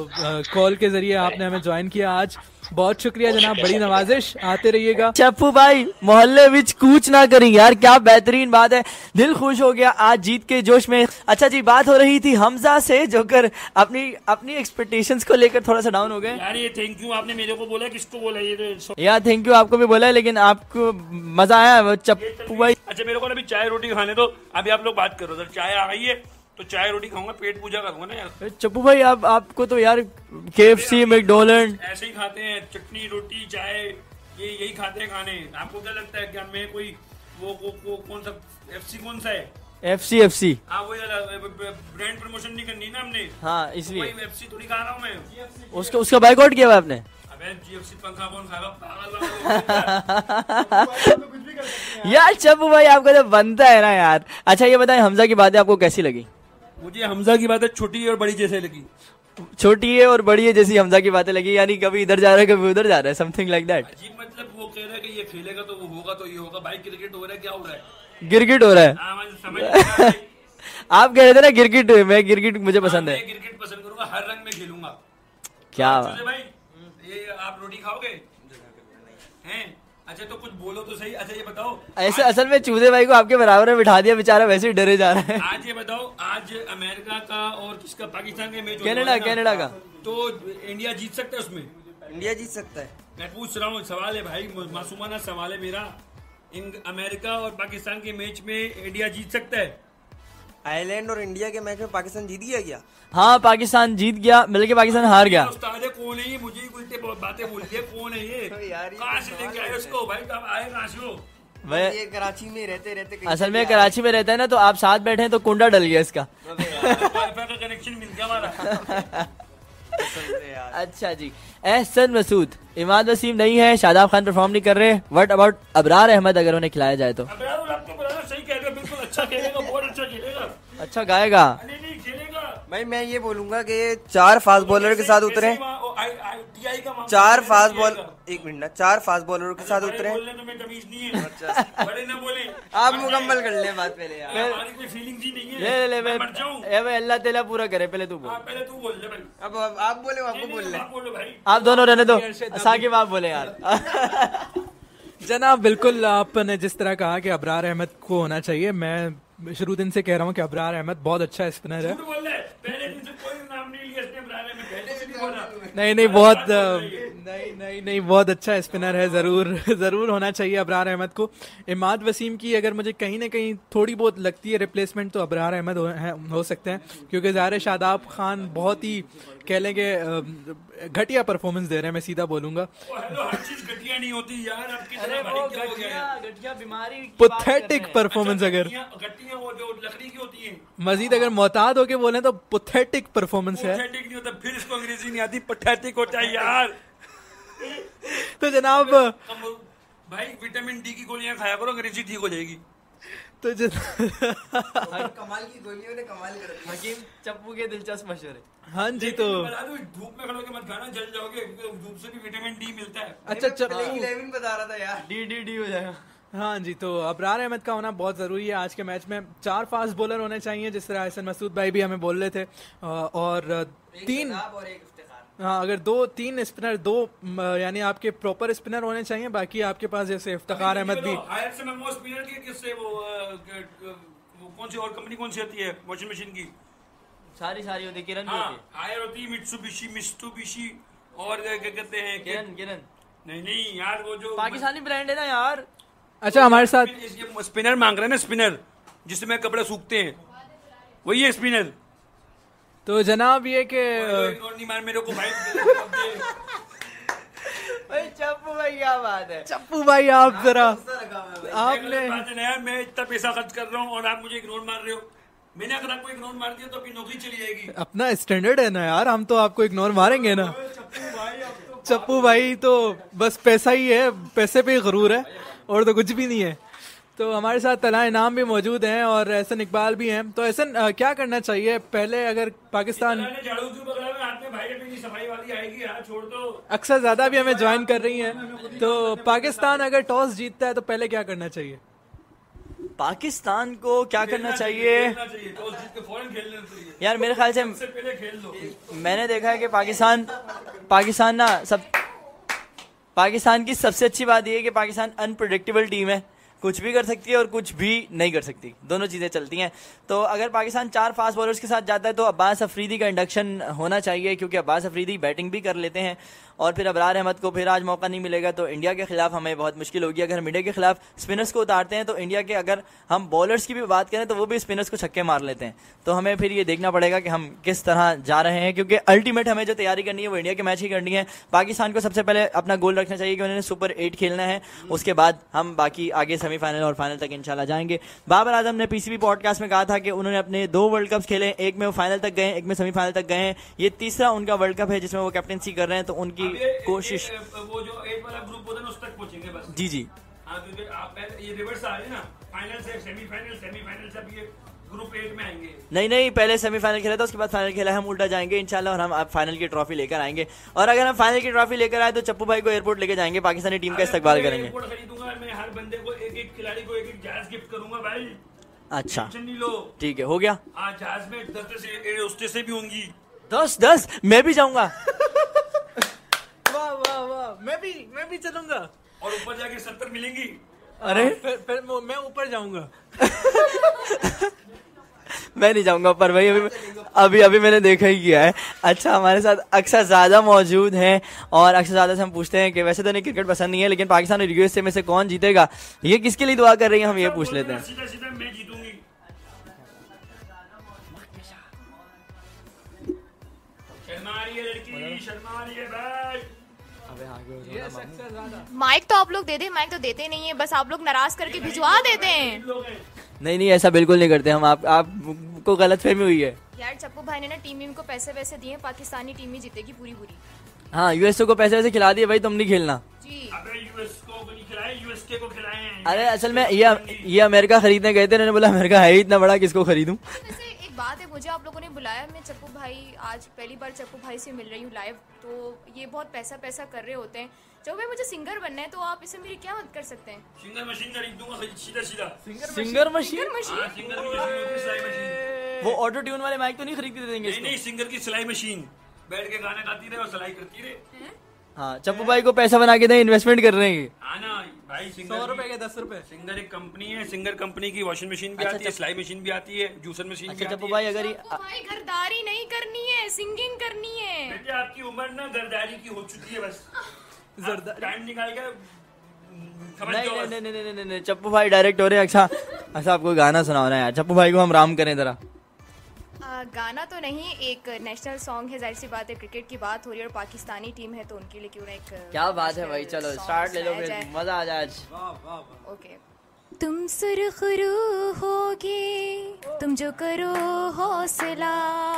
कॉल के जरिए आपने हमें ज्वाइन किया आज, बहुत शुक्रिया जनाब, बड़ी नवाजिश, आते रहिएगा। चप्पू भाई मोहल्ले विच कूच ना करें यार, क्या बेहतरीन बात है, दिल खुश हो गया आज जीत के जोश में। अच्छा जी, बात हो रही थी हमजा से जो कर अपनी अपनी एक्सपेक्टेशंस को लेकर थोड़ा सा डाउन हो गए यार। ये थैंक यू आपने मेरे को बोला, किसको बोला ये? यार थैंक यू आपको भी बोला है, लेकिन आपको मजा आया चप्पू भाई? अच्छा मेरे को अभी चाय रोटी खाने दो, अभी आप लोग बात करो, चाय आ गई है तो चाय रोटी खाऊंगा, पेट पूजा करूंगा ना यार। चप्पू भाई आप आपको तो यार केएफसी मैकडोनल्ड ऐसे ही खाते हैं, चटनी रोटी चाय ये यही खाते हैं खाने। आपको क्या लगता है क्या मैं कोई वो, वो, वो कौन सा एफसी कौन सा है? एफसी एफसी हाँ वो ब्रांड प्रमोशन नहीं करनी ना हमने, हाँ इसलिए एफसी थोड़ी खा रहा हूँ मैं। उसका उसका बाइकआउट किया हुआ आपने? अबे जीएफसी पंखा कौन खाएगा? यार चप्पू भाई आपका तो बनता है ना यार। अच्छा ये बताएं हमजा की बातें आपको कैसी लगी? मुझे हमजा की बातें छोटी और बड़ी जैसे लगी। छोटी है और बड़ी है जैसी हमजा की बातें लगी, यानी कभी इधर जा रहा है कभी उधर जा रहा है, समथिंग लाइक दैट। अजीब, मतलब वो कह रहा है कि ये खेलेगा तो वो होगा तो ये होगा, भाई क्रिकेट हो रहा है, क्या हो रहा है? गिरगिट हो रहा है। हाँ, समझ आप कह रहे थे ना गिरगिट, मैं गिरगिट मुझे पसंद है, क्रिकेट पसंद करूंगा, हर रंग में खेलूंगा। क्या भाई ये आप रोटी खाओगे हैं? अच्छा तो कुछ बोलो तो सही। अच्छा ये बताओ, ऐसे असल में चूजे भाई को आपके बराबर में बिठा दिया, बेचारा वैसे ही डरे जा रहा है। आज ये बताओ, आज अमेरिका का और किसका, पाकिस्तान का मैच, कनाडा कनाडा का, तो इंडिया जीत सकता है उसमें? इंडिया जीत सकता है। मैं पूछ रहा हूँ, सवाल है भाई, मासूमाना सवाल है मेरा। इन अमेरिका और पाकिस्तान के मैच में इंडिया जीत सकता है? आयरलैंड और इंडिया के मैच में पाकिस्तान जीत गया क्या? हाँ पाकिस्तान जीत गया, बल्कि पाकिस्तान हार गया। उस्ताद है, कौन है ये? मुझे ही उल्टे बातें बोल दिए, कौन है ये? कहाँ से लेके आए उसको भाई? कब आए कहाँ से हो? ये कराची में रहते रहते असल में कराची में रहता है ना, तो आप साथ बैठे हैं तो कुंडा डल गया इसका। वाईफाई का कनेक्शन मिल गया हमारा। अच्छा जी, एहसन मसूद, इमाद वसीम नहीं है, शादाब खान परफॉर्म नहीं कर रहे, व्हाट अबाउट अबरार अहमद अगर उन्हें खिलाया जाए तो? सही कह रहे हो, बिल्कुल अच्छा खेलेगा, बहुत अच्छा खेलेगा, अच्छा गाएगा। नहीं नहीं खेलेगा भाई। मैं ये बोलूंगा कि चार फास्ट बॉलर के साथ उतरे, चार फास्ट बॉल एक मिनट ना चार फास्ट बॉलरों के साथ उतरे। आप मुकम्मल कर ले बात पहले यार, कोई फीलिंग्स ही नहीं है। ले ले ले भाई, अल्लाह ताला पूरा करे, पहले तू बोल। पहले तू बोल ले भाई। अब आप बोले, आपको बोल ले, बोलो भाई। आप दोनों रहने दो, साकिब आप बोले यार। जनाब बिल्कुल आपने जिस तरह कहा कि अबरार अहमद को होना चाहिए, मैं शुरू दिन से कह रहा हूँ कि अबरार अहमद बहुत अच्छा स्पिनर है। पहले दिन से कोई नाम नहीं लिया इसने अबरार अहमद, पहले से भी बोला। नहीं नहीं बहुत नहीं नहीं नहीं, बहुत अच्छा स्पिनर है, ज़रूर ज़रूर होना चाहिए अबरार अहमद को। इमाद वसीम की अगर मुझे कहीं ना कहीं थोड़ी बहुत लगती है रिप्लेसमेंट, तो अबरार अहमद हो, है, हो सकते हैं, क्योंकि ज़ाहिर शादाब खान बहुत ही कह लेंगे घटिया परफॉर्मेंस दे रहे हैं, मैं सीधा बोलूँगा। हर चीज घटिया नहीं होती यार, अब कितना भारी क्या हो गया है? घटिया बीमारी पुथेटिक परफॉर्मेंस अगर घटिया वो जो लकड़ी की होती है, मजीद अगर मोहतात होके बोले तो पुथेटिक परफॉर्मेंस है। पैथेटिक नहीं होता, फिर इसको अंग्रेजी नहीं आती, पैथेटिक होता है यार। तो जनाब अब भाई विटामिन डी की गोलियां खाया करो, अंग्रेजी ठीक हो जाएगी। तो जन... कमाल की गोलियों ने कमाल कर दिया। हकीम चप्पू के दिलचस्प मशवरे। हाँ जी, तो बता दो, धूप में खड़ो के मत खाना, जल जाओगे, क्योंकि धूप से भी विटामिन डी मिलता है। अच्छा चलो, इलेवन बता रहा था यार, डी डी डी हो जाएगा। हाँ जी, तो अबरार अहमद का होना बहुत ज़रूरी है आज के मैच में। चार फास्ट बॉलर होने चाहिए, जिस तरह हसन मसूद भाई भी हमें बोल रहे थे, और तीन, और एक हाँ अगर दो तीन स्पिनर, दो यानी आपके प्रॉपर स्पिनर होने चाहिए, बाकी आपके पास जैसे इफ्तिखार अहमद भी। हायर से मंगवाओ स्पिनर की, किससे वो, वो कौन सी और कंपनी कौन सी आती है वॉशिंग मशीन की? सारी सारी होती, किरण हाँ, होती है। हायर होती है मित्सुबिशी, मित्सुबिशी और क्या कहते हैं, किरण किरण नहीं नहीं यार, वो जो पाकिस्तानी ब्रांड है ना यार। अच्छा हमारे साथ स्पिनर मांग रहे हैं ना, स्पिनर जिसमें कपड़े सूखते हैं, वही है स्पिनर। तो जनाब ये कि नहीं मार मेरे को भाई। भाई चप्पू भाई क्या बात है। चप्पू भाई आप जरा आपने यार, मैं इतना पैसा खर्च कर रहा हूँ और आप मुझे इग्नोर मार रहे हो। मैंने अगर आपको इग्नोर मार दिया तो आपकी नौकरी चली जाएगी। अपना स्टैंडर्ड है ना यार, हम तो आपको इग्नोर मारेंगे ना। चप्पू भाई तो बस पैसा ही है, पैसे पे ही गरूर है और तो कुछ भी नहीं है। तो हमारे साथ तला इनाम भी मौजूद हैं और एहसन इकबाल भी हैं। तो एहसन क्या करना चाहिए पहले, अगर पाकिस्तान झाड़ू क्यों पकड़ा है हाथ में भाई, अपनी सफाई वाली आएगी यार, छोड़ दो। अक्सर ज्यादा भी हमें ज्वाइन कर रही हैं, तो पाकिस्तान अगर टॉस जीतता है तो पहले क्या करना चाहिए? पाकिस्तान को क्या करना चाहिए? खेलना चाहिए, टॉस जीत के फौरन खेलना चाहिए यार मेरे ख्याल से सबसे पहले खेल लो। मैंने देखा है कि पाकिस्तान पाकिस्तान ना सब पाकिस्तान की सबसे अच्छी बात यह है कि पाकिस्तान अनप्रेडिक्टेबल टीम है, कुछ भी कर सकती है और कुछ भी नहीं कर सकती, दोनों चीज़ें चलती हैं। तो अगर पाकिस्तान चार फास्ट बॉलर्स के साथ जाता है तो अब्बास अफरीदी का इंडक्शन होना चाहिए, क्योंकि अब्बास अफरीदी बैटिंग भी कर लेते हैं और फिर अबरार अहमद को फिर आज मौका नहीं मिलेगा तो इंडिया के खिलाफ हमें बहुत मुश्किल होगी। अगर हम इंडिया के खिलाफ स्पिनर्स को उतारते हैं तो इंडिया के, अगर हम बॉलर्स की भी बात करें तो वो भी स्पिनर्स को छक्के मार लेते हैं। तो हमें फिर ये देखना पड़ेगा कि हम किस तरह जा रहे हैं, क्योंकि अल्टीमेट हमें जो तैयारी करनी है वो इंडिया के मैच ही करनी है। पाकिस्तान को सबसे पहले अपना गोल रखना चाहिए कि उन्होंने सुपर एट खेलना है, उसके बाद हम बाकी आगे सेमीफाइनल और फाइनल तक इंशाल्लाह जाएंगे। बाबर आजम ने पीसीबी पॉडकास्ट में कहा था कि उन्होंने अपने दो वर्ल्ड कप खेले, एक में वो फाइनल तक गए, एक में सेमीफाइनल तक गए हैं। ये तीसरा उनका वर्ल्ड कप है जिसमें वो कैप्टनसी कर रहे हैं, तो उनकी कोशिश वो जो एट वाला ग्रुप होता है उस तक पहुंचेंगे बस। जी जी हाँ, क्योंकि आप ये रिवर्स आ रहे हैं ना, फाइनल से सेमीफाइनल, सेमीफाइनल से अब ये ग्रुप एट में आएंगे। नहीं नहीं, पहले सेमीफाइनल खेला था, उसके बाद फाइनल खेला, हम उल्टा जाएंगे इंशाल्लाह और हम आप फाइनल की ट्रॉफी लेकर आएंगे। और अगर हम फाइनल की ट्रॉफी लेकर आए तो चप्पू भाई को एयरपोर्ट लेके जाएंगे, पाकिस्तानी टीम का इस्तकबाल करेंगे। एयरपोर्ट खरीदूंगा मैं, हर बंदे को एक एक खिलाड़ी को एक एक जहाज गिफ्ट करूंगा भाई। अच्छा टेंशन नहीं लो, ठीक है, हो गया। आज जहाज में दस दस एयर होस्टेसें भी होंगी। दस दस मैं भी जाऊंगा। वाह वाह वाह, मैं भी मैं भी चलूंगा। और ऊपर जाके सत्तर मिलेंगी। अरे फिर, फिर मैं ऊपर जाऊंगा। मैं नहीं जाऊंगा पर भाई, अभी अभी अभी मैंने देखा ही किया है। अच्छा, हमारे साथ अक्सर ज़्यादा मौजूद हैं और अक्सर ज़्यादा से हम पूछते हैं कि वैसे तो नहीं क्रिकेट पसंद नहीं है, लेकिन पाकिस्तान और यूएसए में से कौन जीतेगा, ये किसके लिए दुआ कर रही है, हम ये पूछ लेते हैं। सीधा सीधा मैं जीतूंगी। शर्मा रही है लड़की, शर्मा रही है भाई। माइक तो आप लोग दे दे, माइक तो देते नहीं है, बस आप लोग नाराज करके भिजवा देते हैं। नहीं नहीं, ऐसा बिल्कुल नहीं करते हम, आप आपको गलतफहमी हुई है यार। चप्पू भाई ने ना टीम टीम को पैसे वैसे दिए, पाकिस्तानी टीम ही जीतेगी पूरी पूरी। हाँ, यूएसए को पैसे वैसे खिला दिए भाई, तुम नहीं खेलना जी। अबे यूएस को नहीं खिलाए, यूएसके को खिलाए हैं। अरे असल में ये ये अमेरिका खरीदने गए थे, उन्होंने बोला अमेरिका है ही इतना बड़ा, किसको खरीदूं। वैसे एक बात है, मुझे आप लोगों ने बुलाया, मैं चप्पू भाई आज पहली बार चप्पू भाई से मिल रही हूँ लाइव, तो ये बहुत पैसा पैसा कर रहे होते हैं। चप्पू भाई मुझे सिंगर बनना है, तो आप इससे मेरी क्या मदद कर सकते हैं? सिंगर मशीन खरीद दूंगा सीधा सीधा। Singer machine? हाँ, सिंगर की मशीन होती है, सिलाई मशीन। वो ऑटो ट्यून वाले माइक तो नहीं खरीद के देंगे? नहीं नहीं, सिंगर की सिलाई मशीन, बैठ के गाना गाती रहे और सिलाई करती रहे। हाँ, चप्पू भाई को पैसा बना के दें, इन्वेस्टमेंट कर रहे हैं। हाँ ना भाई सौ सिंगर रुपए के दस रुपए। सिंगर एक कंपनी है, सिंगर कंपनी की वॉशिंग मशीन भी अच्छा, आती है, चप- सिलाई मशीन भी आती है, जूसर मशीन भी अच्छा आती चप्पू है। भाई अगर ये चप्पू भाई घरदारी नहीं करनी है, सिंगिंग करनी है। बेटे आपकी उम्र ना गर्दारी की हो चुकी है, बस जरदारी। टाइम निकाल के समझ नहीं जाओ नहीं बस। नहीं नहीं नहीं नहीं नहीं चप्पू भाई डायरेक्ट हो रहे हैं। अच्छा अच्छा आपको गाना सुनाओ ना यार, चप्पू भाई को हम राम करें जरा। आ, गाना तो नहीं, एक नेशनल सॉन्ग है, जाहिर सी बात है क्रिकेट की बात हो रही है और पाकिस्तानी टीम है तो उनके लिए क्यों ना एक क्या बात है भाई, national चलो song स्टार्ट ले लो सुनाया फिर, जाए। मजा आ जाए आज। ओके। तुम सुरखरू होगे, तुम जो करो हौसला,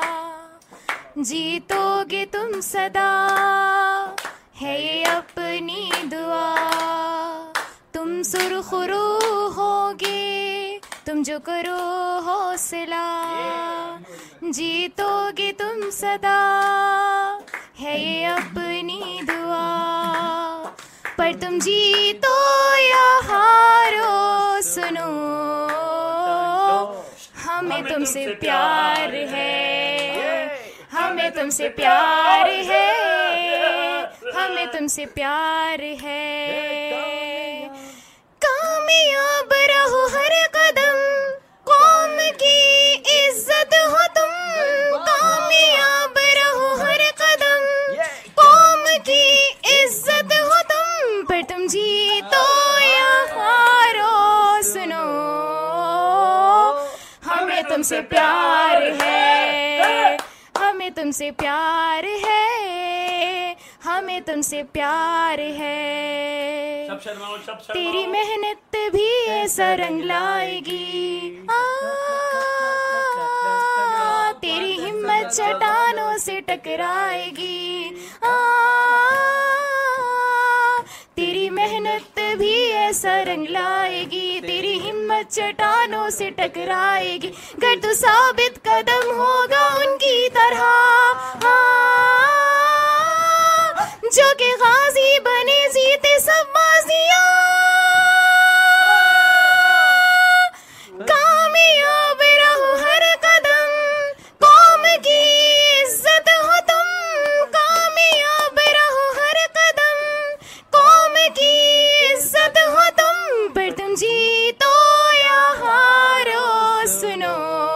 जीतोगे तुम सदा, है ये अपनी दुआ। तुम सुरखरू होगे, तुम जो करो हौसला, जीतोगे तुम सदा, है ये अपनी दुआ। पर तुम जीतो या हारो सुनो, हमें तुमसे प्यार है, हमें तुमसे प्यार है, हमें तुमसे प्यार है। कामयाब रहो हर कदम, कौम की इज्जत हो तुम। कामयाब रहो हर कदम, कौम की इज्जत हो तुम। पर तुम जीतो या हारो सुनो, हमें तुमसे प्यार है, हमें तुमसे प्यार है, हमें तुमसे प्यार है। सब शर्माओ, सब शर्माओ। तेरी मेहनत भी ऐसा रंग लाएगी, आ, तेरी हिम्मत चट्टानों से टकराएगी। आ, तेरी मेहनत भी ऐसा रंग लाएगी, तेरी हिम्मत चट्टानों से टकराएगी। कर तू साबित कदम होगा उनकी तरह, जो कि गाजी बने जीते सब बाजियां। कामयाब रहो हर कदम, कौम की इज्जत हो तुम। कामयाब रहो हर कदम, कौम की इज्जत हो तुम। पर तुम जीतो या हारो सुनो,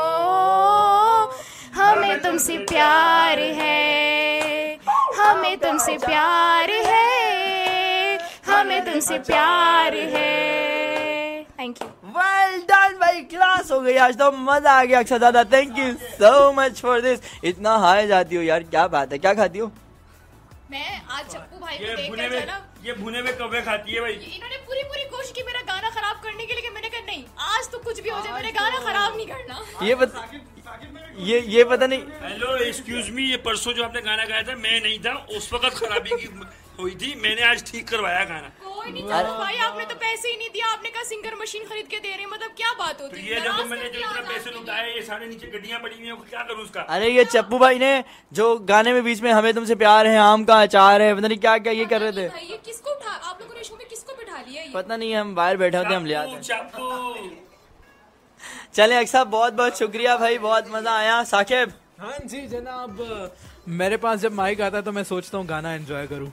हमें तुमसे प्यार है, हमें तुमसे प्यार है, हमें तुमसे प्यार है। Thank you. वेल डन भाई, क्लास हो गई आज तो, मजा आ गया। अक्षर दादा thank you so much for this. इतना हाई जाती हो यार, क्या बात है। क्या खाती हो? मैं आज चप्पू भाई को ये देख भुने कर में जो है ना, ये भुने में कौवे खाती है भाई। इन्होंने पूरी पूरी कोशिश की मेरा गाना खराब करने के लिए, लेकिन मैंने कहा नहीं, आज तो कुछ भी हो जाए मेरा गाना खराब नहीं करना। ये पता ये ये पता नहीं। हेलो एक्सक्यूज मी, ये परसों जो आपने गाना गाया था मैं नहीं था, उस वक्त खराबी की हुई थी, मैंने आज ठीक करवाया गाना। कोई नहीं चप्पू भाई, आपने तो पैसे ही नहीं दिया, आपने कहा सिंगर मशीन खरीद के दे रहे हैं, मतलब क्या बात तो होती ये है। देखो नाराज मैंने करके जो इतना आजाद पैसे नहीं लुटाए, ये सारे नीचे गड्डियां पड़ी हुई हैं, क्या करूँ उसका? अरे ये चप्पू भाई ने जो गाने में बीच में हमें तुमसे प्यार है, आम का अचार है, पता नहीं क्या क्या ये कर रहे थे। भाई, ये किसको उठा, आप लोगों ने शो में किसको बिठा लिया ये? पता नहीं, हम बाहर बैठे होते हम ले आते। चापू चले अक्सर, बहुत बहुत शुक्रिया भाई, बहुत मजा आया। साकिब हाँ जी जनाब, मेरे पास जब माइक आता है तो मैं सोचता हूँ गाना एंजॉय करूँ।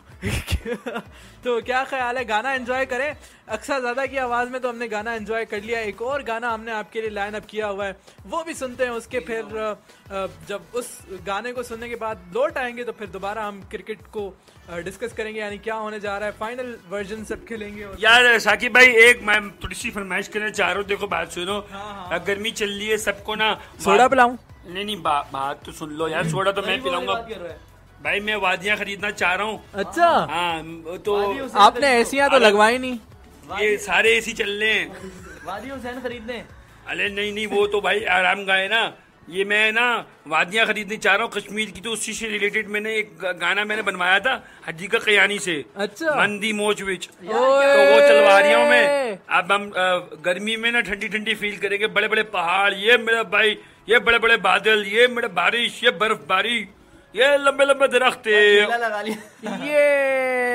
तो क्या ख्याल है, गाना एंजॉय करें? अक्सर ज़्यादा की आवाज़ में तो हमने गाना एंजॉय कर लिया, एक और गाना हमने आपके लिए लाइन अप किया हुआ है, वो भी सुनते हैं। उसके फिर जब उस गाने को सुनने के बाद लौट आएंगे तो फिर दोबारा हम क्रिकेट को डिस्कस करेंगे, यानी क्या होने जा रहा है, फाइनल वर्जन सब खेलेंगे। और यार साकिब भाई, एक मैं थोड़ी सी फरमाइश करना चाह रहा हूँ। देखो बात सुनो, गर्मी चल रही है, सबको ना सोडा पिलाऊं? नहीं नहीं, बा, बात तो सुन लो यार, सोडा तो मैं पिलाऊंगा भाई। मैं वादियाँ खरीदना चाह रहा हूँ। अच्छा, हाँ तो आपने एसियां तो लगवाई नहीं? ये सारे एसी चल रहे हैं। वादी हुसैन खरीदने? अरे नहीं नहीं, वो तो भाई आराम गाए ना। ये मैं ना वादियाँ खरीदनी चाह रहा हूँ कश्मीर की, तो उसी से रिलेटेड मैंने एक गाना मैंने बनवाया था हदीका कयानी से। अच्छा, मंदी मोच विच, तो वो चलवा रही हूँ मैं। अब हम अ, गर्मी में ना ठंडी ठंडी फील करेंगे, बड़े बड़े पहाड़, ये मेरा भाई, ये बड़े बड़े बादल, ये मेरा बारिश, ये बर्फबारी, ये लंबे लंबे दरख्त। लगा लिया ये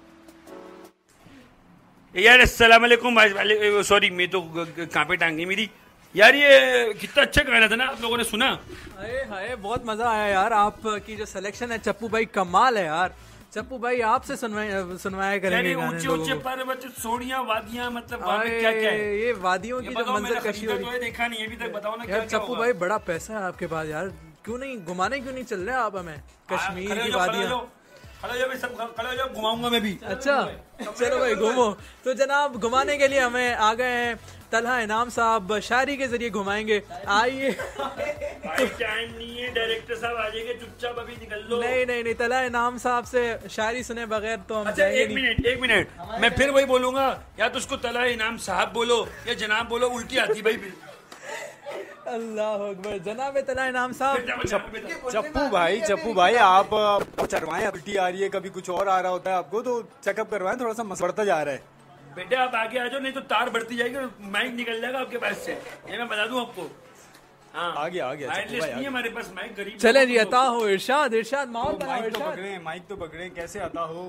यार अस्सलाम वालेकुम, सॉरी मैं तो कहाँ पे टांगी मेरी यार। ये कितना अच्छा गाना था ना, आप लोगों ने सुना? अरे हाय, बहुत मजा आया यार। आपकी जो सिलेक्शन है चप्पू भाई, कमाल है यार। चप्पू भाई आपसे सुनवाए सुनवाया करेंगे गाने ऊंचे लोगों ऊंचे को। पर्वत सोनिया वादियां, मतलब वहाँ पे आए, क्या क्या है? ये वादियों ये की जो बताओ, मंजर मैंने कशी हो खरीदा तो रही है, देखा नहीं अभी तक, बताओ ना क्या यार। क्या चप्पू होगा? भाई बड़ा पैसा है आपके पास यार, क्यों नहीं घुमाने क्यों नहीं चल रहे आप हमें कश्मीर खड़े हो की जाओ, खड़े हो वादियां? जाओ, खड़े हो जाओ, सब खड़े हो जाओ, घुमाऊंगा मैं भी। अच्छा चलो भाई घूमो। तो जनाब घुमाने के लिए हमें आ गए हैं तलहा इनाम साहब, शायरी के जरिए घुमाएंगे। आइए। भाई टाइम नहीं है, डायरेक्टर साहब आ जाएंगे, चुपचाप अभी निकल लो। नहीं नहीं नहीं, तलहा इनाम साहब से शायरी सुने बगैर तो हम अच्छा जाएंगे एक नहीं। मिनट एक मिनट, मैं फिर वही बोलूंगा, या तो उसको तला इनाम साहब बोलो या जनाब बोलो, उल्टी आती भाई फिर। अल्लाह अकबर। जनाब तलहा इनाम साहब। चप्पू भाई चप्पू भाई आप चरवाएं, उल्टी आ रही है, कभी कुछ और आ रहा होता है आपको, तो चेकअप करवाएं, थोड़ा सा मस बढ़ता जा रहा है। बेटे आप आगे आ जाओ, नहीं तो तार बढ़ती जाएगी और माइक निकल जाएगा आपके पास से, ये मैं बता दूं आपको। हाँ आ गया आ गया माइक चप्पू लिस्ट भाई, नहीं है हमारे पास, माइक गरीब चले लोगों जी, को- अता हो इरशाद इरशाद माहौल बनाओ माइक तो इरशाद। पकड़े माइक तो पकड़े, कैसे आता हो?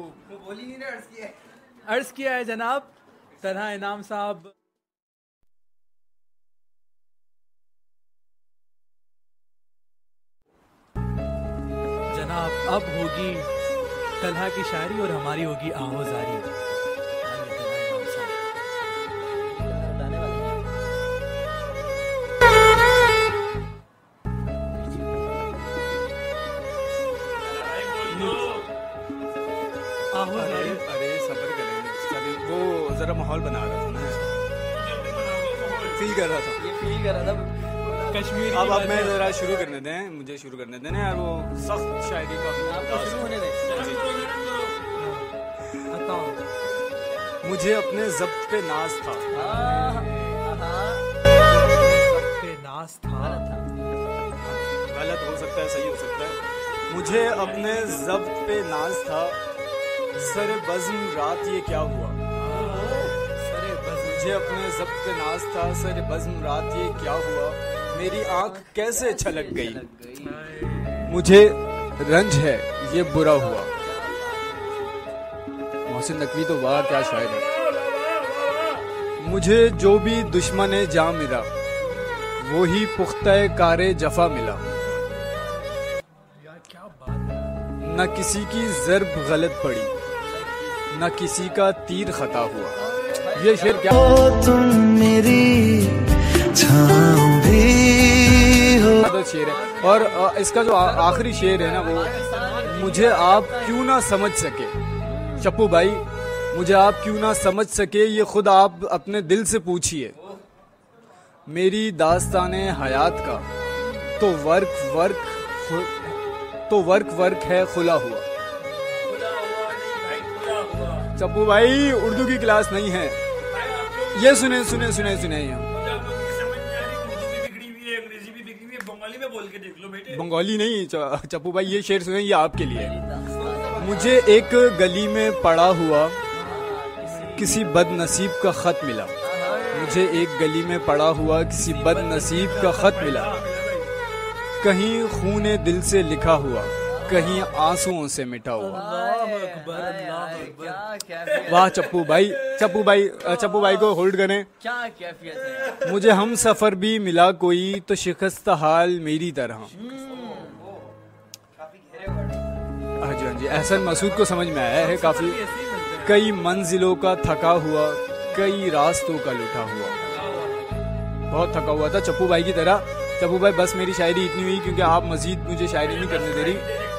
अर्ज किया है जनाब तलहा इनाम साहब। जनाब अब होगी तलहा की शायरी और हमारी होगी आहोजारी। अरे अरे सब्र करें, चलिए, वो जरा माहौल बना रहा था ना, फील कर रहा था। ये फील कर रहा था कश्मीर अब अब मैं जरा शुरू करने दें, मुझे शुरू करने दें ना यार, वो सख्त शायरी का आपको शुरू होने दें। मुझे अपने जब्त पे नाज था, पे नाज था। गलत हो सकता है, सही हो सकता है। मुझे अपने जब्त पे नाज था, सर बज़्म रात ये क्या हुआ? सरे बज़्म मुझे अपने जब्त पे नाज था, सर बज़्म रात ये क्या हुआ? मेरी आंख कैसे छलक गई, मुझे रंज है ये बुरा हुआ। मोहसिन नकवी तो वाह क्या शायर है। मुझे जो भी दुश्मन जा मिला, वो ही पुख्ता कारे जफा मिला। न किसी की ज़र्ब गलत पड़ी, न किसी का तीर खता हुआ। ये शेर क्या? तुम मेरी छाँव भी हो। शेर है। और अ, इसका जो आ- आखिरी शेर है ना, वो मुझे आप क्यों ना समझ सके, चप्पू भाई मुझे आप क्यों ना समझ सके, ये खुद आप अपने दिल से पूछिए। मेरी दास्ताने हयात का तो वर्क वर्क खु- तो वर्क वर्क है खुला हुआ। चप्पू भाई उर्दू की क्लास नहीं है, ये सुने सुने सुने सुने ये। बंगाली नहीं च- चप्पू भाई ये शेर सुने, ये आपके लिए। मुझे एक गली में पड़ा हुआ किसी बदनसीब का खत मिला, मुझे एक गली में पड़ा हुआ किसी बदनसीब का खत मिला। कहीं खूने दिल से लिखा हुआ, कहीं आंसुओं से मिटा हुआ। वाह चप्पू भाई, चप्पू भाई चप्पू भाई को होल्ड करें। क्या कैफियत है। मुझे हम सफर भी मिला कोई तो शिकस्त हाल मेरी तरह। हाँ जी हाँ जी, एहसन मसूद को समझ में आया है काफी। कई मंजिलों का थका हुआ, कई रास्तों का लुटा हुआ। बहुत थका हुआ था चप्पू भाई की तरह। चप्पू भाई बस मेरी शायरी इतनी हुई क्योंकि आप मजीद मुझे शायरी नहीं करने दे रही।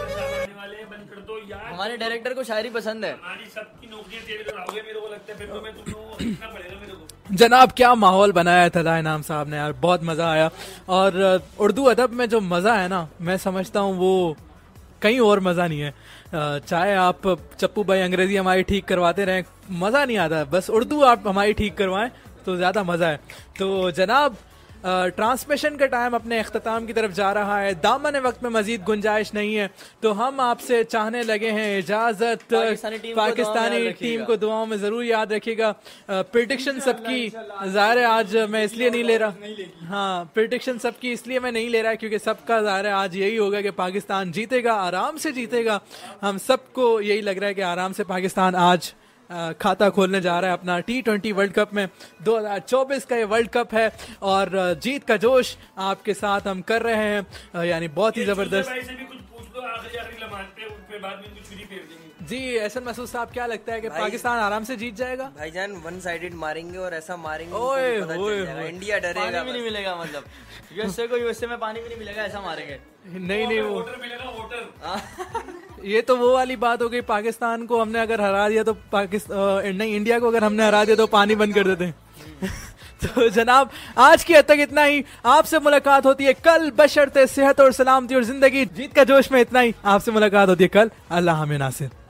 हमारे डायरेक्टर को शायरी पसंद है। हमारी सबकी नौकरियां तेरे पे आओगे, मेरे को लगता है फिर तो मैं तुम लोगों को सीखना पड़ेगा मेरे को। जनाब क्या माहौल बनाया था तलहा इनाम साहब ने यार, बहुत मज़ा आया। और उर्दू अदब में जो मज़ा है ना, मैं समझता हूँ वो कहीं और मज़ा नहीं है। चाहे आप चप्पू भाई अंग्रेजी हमारी ठीक करवाते रहें, मज़ा नहीं आता। बस उर्दू आप हमारी ठीक करवाएं तो ज़्यादा मज़ा है। तो जनाब ट्रांसमिशन का टाइम अपने अख्ताम की तरफ जा रहा है, दामन वक्त में मजीद गुंजाइश नहीं है, तो हम आपसे चाहने लगे हैं इजाज़त। पाकिस्तानी टीम को पाकिस्तानी दुआओं में याद टीम रखिएगा। को दुआओं में ज़रूर याद रखिएगा। प्रिडिक्शन सबकी ज़ाहिर है आज मैं इसलिए नहीं ले रहा, हाँ प्रिडिक्शन सबकी इसलिए मैं नहीं ले रहा क्योंकि सबका ज़ाहिर है आज यही होगा कि पाकिस्तान जीतेगा, आराम से जीतेगा। हम सबको यही लग रहा है कि आराम से पाकिस्तान आज आ, खाता खोलने जा रहा है अपना टी ट्वेंटी वर्ल्ड कप में। दो हज़ार चौबीस का ये वर्ल्ड कप है और जीत का जोश आपके साथ हम कर रहे हैं, यानी बहुत ही ज़बरदस्त। भाई से भी कुछ पूछ लो, आखिरी आखिरी लम्हात पे, उस पे बाद में कुछ फ्री फेर देंगे। जी एहसन महसूस साहब, क्या लगता है कि भाई- पाकिस्तान आराम से जीत जाएगा? भाईजान वन साइडेड मारेंगे और ऐसा मारेंगे ओए, उनको पता चल ओए, जाएगा। ओए। इंडिया पानी डरेगा भी नहीं बस। मिलेगा, मतलब यूएसए को यूएसए में पानी भी नहीं मिलेगा, ऐसा मारेंगे। नहीं नहीं, वो वोटर मिलेगा वोटर। ये तो वो वाली बात हो गई, पाकिस्तान को हमने अगर हरा दिया तो पाकिस्तान नहीं, इंडिया को अगर हमने हरा दिया तो पानी बंद कर देते हैं। तो जनाब आज की हद तक इतना ही। आपसे मुलाकात होती है कल, बशर्ते सेहत और सलामती और जिंदगी। जीत का जोश में इतना ही। आपसे मुलाकात होती है कल। अल्लाह हमें नासिर।